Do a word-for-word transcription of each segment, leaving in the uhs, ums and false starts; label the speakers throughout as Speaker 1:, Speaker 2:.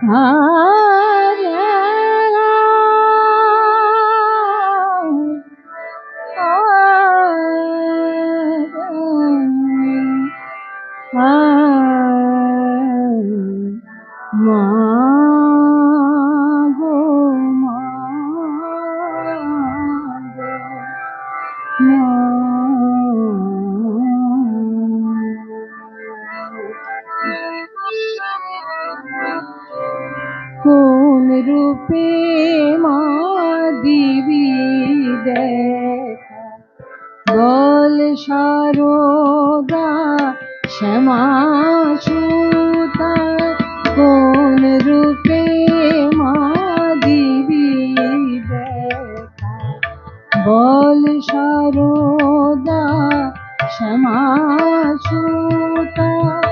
Speaker 1: কোন রূপে মা দিবি দেখা, বল সারদা শ্যামা সুতা। কোন রূপে মা দিবি দেখা, বল সারদা শ্যামা সুতা।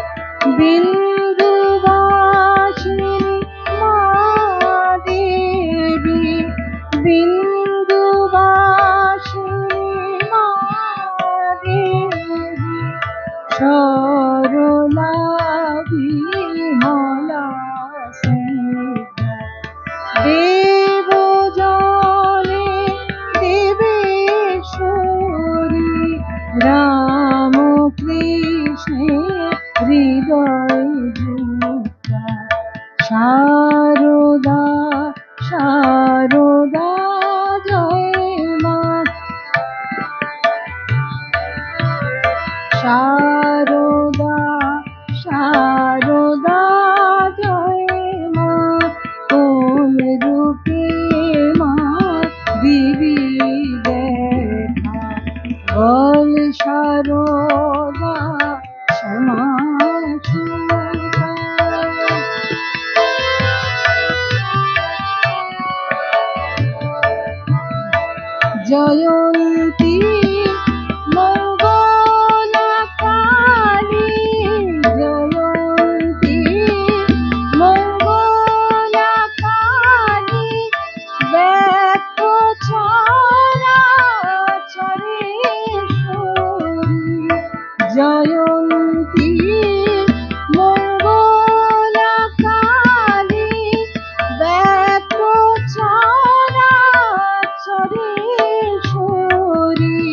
Speaker 1: বিন্দুবাসিনী মা দেবী, বিন্দুবাসিনী মা দেবী, সরলা বিমলা সিদ্ধা। দেব জনে দেবেশ্বরী, রাম কৃষ্ণের হৃদয় যুক্তা। সারদা সারদা জয় মা, সারদা সারদা জয় মা। কোন রূপে মা দিবি দেখা, বল সারদা শ্যামা সুতা। জয়ন্তী মঙ্গলা কালী, জয়ন্তী মঙ্গলা কালী, ব্যক্ত চরাচরেশ্বরী। জয়ন্তী মঙ্গলা কালী, ব্যক্ত চরাচরেশ্বরী।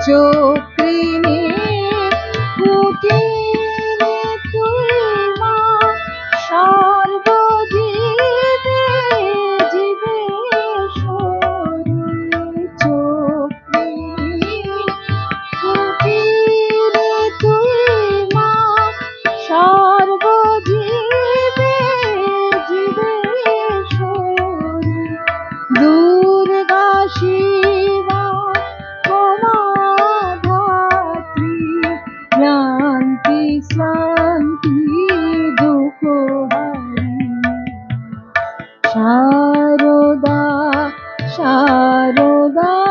Speaker 1: চক্রিণী কুটিরে তুই মা সর্বজীবে জীবেশ্বরী চক্রিণী কুটিরে তুই মা সর্বজীবে জীবেশ্বরী দুর্গা শিবা ক্ষমা ধাত্রী শান্তি শান্তি দুঃখহারি শারদা শারদা